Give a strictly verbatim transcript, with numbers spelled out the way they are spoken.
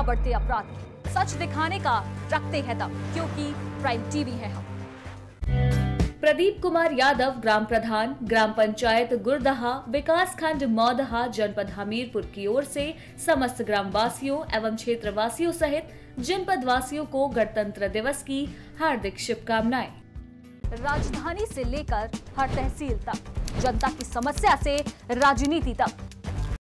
बढ़ते अपराध सच दिखाने का रखते हैं दम, क्योंकि प्राइम टीवी है हम। प्रदीप कुमार यादव, ग्राम प्रधान, ग्राम पंचायत गुरदहा, विकास खंड मौदहा, जनपद हमीरपुर की ओर से समस्त ग्राम वासियों एवं क्षेत्र वासियों सहित जनपद वासियों को गणतंत्र दिवस की हार्दिक शुभकामनाएं। राजधानी से लेकर हर तहसील तक, जनता की समस्या से राजनीति तक,